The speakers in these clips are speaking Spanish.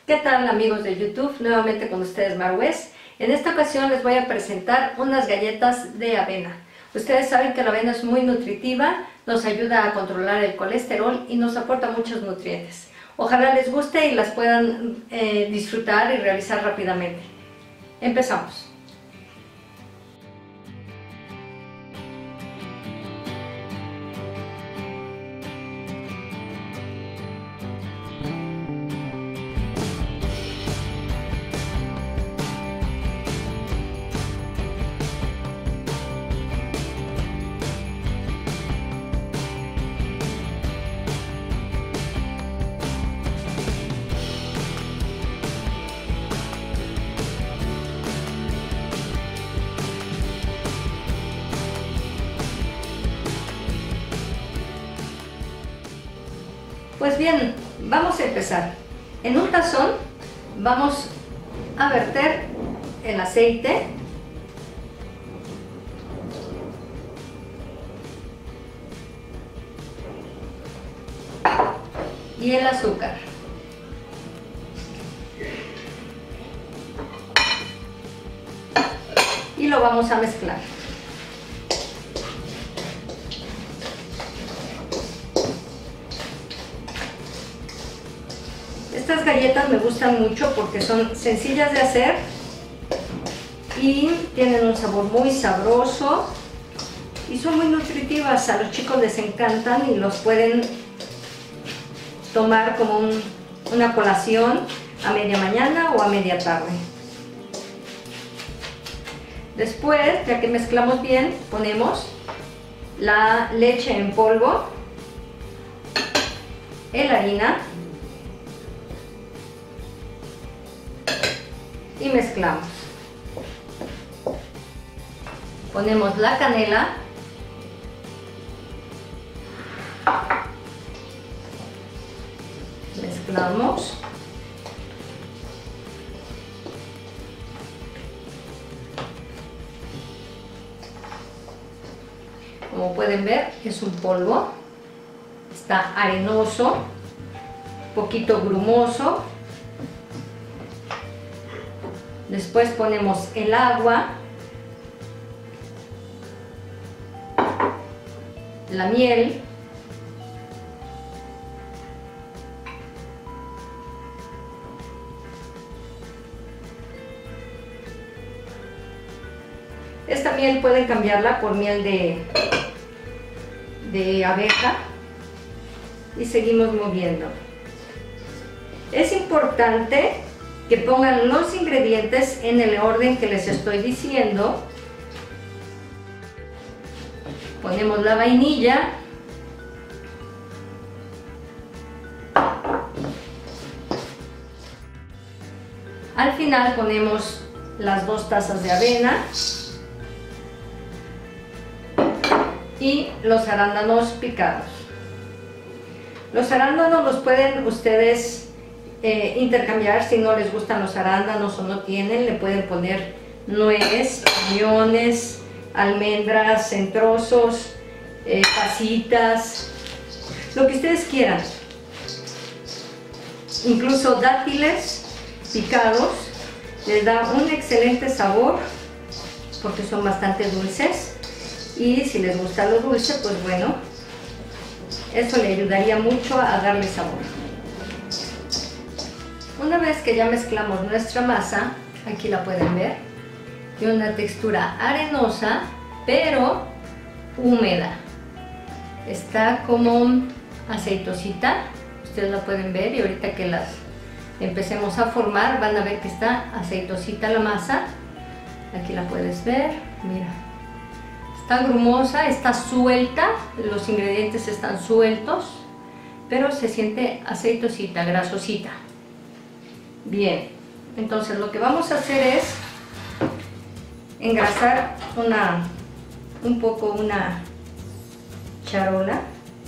¿Qué tal, amigos de YouTube? Nuevamente con ustedes Marwes. En esta ocasión les voy a presentar unas galletas de avena. Ustedes saben que la avena es muy nutritiva, nos ayuda a controlar el colesterol y nos aporta muchos nutrientes. Ojalá les guste y las puedan disfrutar y realizar rápidamente. Empezamos. Pues bien, vamos a empezar. En un tazón vamos a verter el aceite y el azúcar. Y lo vamos a mezclar. Estas galletas me gustan mucho porque son sencillas de hacer y tienen un sabor muy sabroso y son muy nutritivas. A los chicos les encantan y los pueden tomar como una colación a media mañana o a media tarde. Después, ya que mezclamos bien, ponemos la leche en polvo, la harina y mezclamos. Ponemos la canela, mezclamos, como pueden ver es un polvo, está arenoso, poquito grumoso. Después ponemos el agua, la miel, esta miel pueden cambiarla por miel de abeja y seguimos moviendo. Es importante que pongan los ingredientes en el orden que les estoy diciendo. Ponemos la vainilla, al final ponemos las 2 tazas de avena y los arándanos picados. Los arándanos los pueden ustedes intercambiar. Si no les gustan los arándanos o no tienen, le pueden poner nuez, piñones, almendras en trozos, pasitas, lo que ustedes quieran. Incluso dátiles picados les da un excelente sabor porque son bastante dulces, y si les gusta lo dulce, pues bueno, eso le ayudaría mucho a darle sabor. Una vez que ya mezclamos nuestra masa, aquí la pueden ver, tiene una textura arenosa, pero húmeda. Está como aceitosita, ustedes la pueden ver, y ahorita que las empecemos a formar van a ver que está aceitosita la masa. Aquí la puedes ver, mira. Está grumosa, está suelta, los ingredientes están sueltos, pero se siente aceitosita, grasosita. Bien, entonces lo que vamos a hacer es engrasar un poco una charola.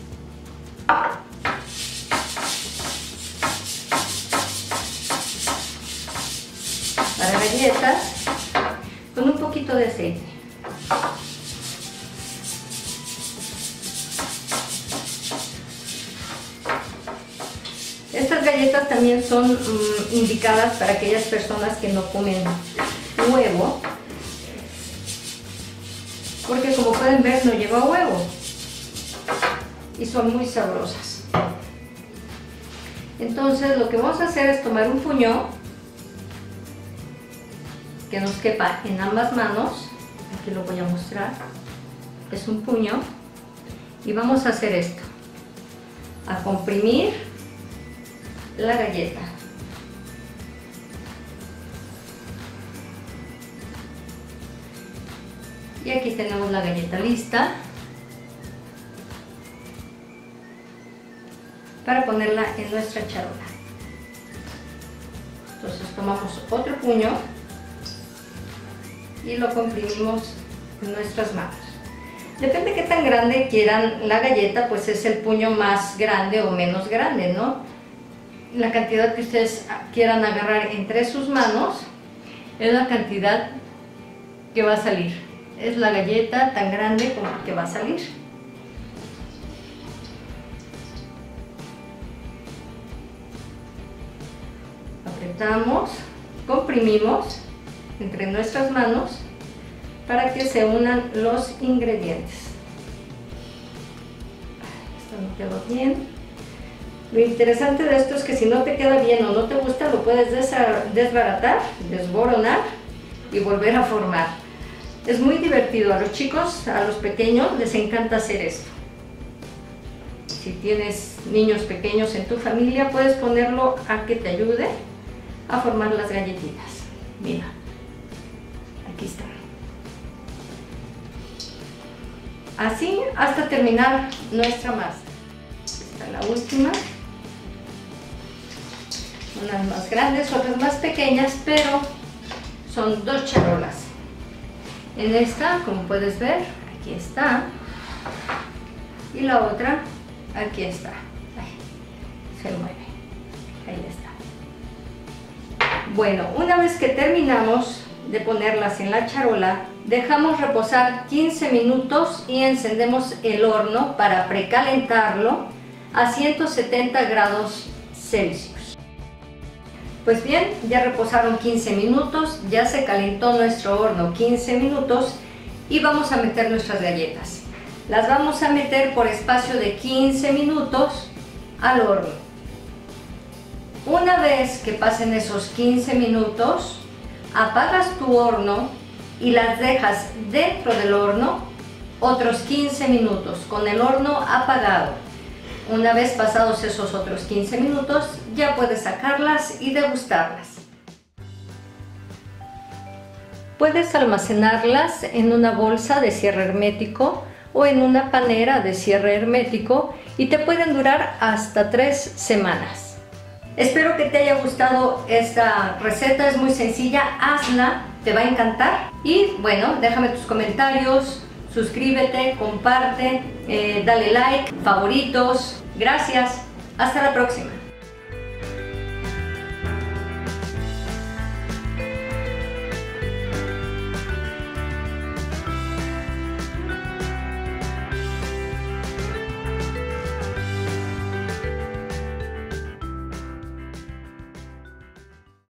Para galletas con un poquito de aceite. Estas galletas también son indicadas para aquellas personas que no comen huevo, porque como pueden ver no lleva huevo y son muy sabrosas. Entonces lo que vamos a hacer es tomar un puño que nos quepa en ambas manos. Aquí lo voy a mostrar. Es un puño y vamos a hacer esto, a comprimir la galleta. Y aquí tenemos la galleta lista para ponerla en nuestra charola. Entonces tomamos otro puño y lo comprimimos en nuestras manos. Depende de qué tan grande quieran la galleta, pues es el puño más grande o menos grande, ¿no? La cantidad que ustedes quieran agarrar entre sus manos es la cantidad que va a salir. Es la galleta tan grande como que va a salir. Apretamos, comprimimos entre nuestras manos para que se unan los ingredientes. Esto no quedó bien. Lo interesante de esto es que si no te queda bien o no te gusta, lo puedes desbaratar, desboronar y volver a formar. Es muy divertido. A los chicos, a los pequeños les encanta hacer esto. Si tienes niños pequeños en tu familia, puedes ponerlo a que te ayude a formar las galletitas. Mira, aquí está. Así hasta terminar nuestra masa. Esta es la última. Unas más grandes, otras más pequeñas, pero son dos charolas. En esta, como puedes ver, aquí está. Y la otra, aquí está. Ahí, se mueve. Ahí está. Bueno, una vez que terminamos de ponerlas en la charola, dejamos reposar 15 minutos y encendemos el horno para precalentarlo a 170 grados Celsius. Pues bien, ya reposaron 15 minutos, ya se calentó nuestro horno 15 minutos y vamos a meter nuestras galletas. Las vamos a meter por espacio de 15 minutos al horno. Una vez que pasen esos 15 minutos, apagas tu horno y las dejas dentro del horno otros 15 minutos con el horno apagado. Una vez pasados esos otros 15 minutos, ya puedes sacarlas y degustarlas. Puedes almacenarlas en una bolsa de cierre hermético o en una panera de cierre hermético y te pueden durar hasta 3 semanas. Espero que te haya gustado esta receta, es muy sencilla, hazla, te va a encantar. Y bueno, déjame tus comentarios, suscríbete, comparte, dale like, favoritos. Gracias, hasta la próxima.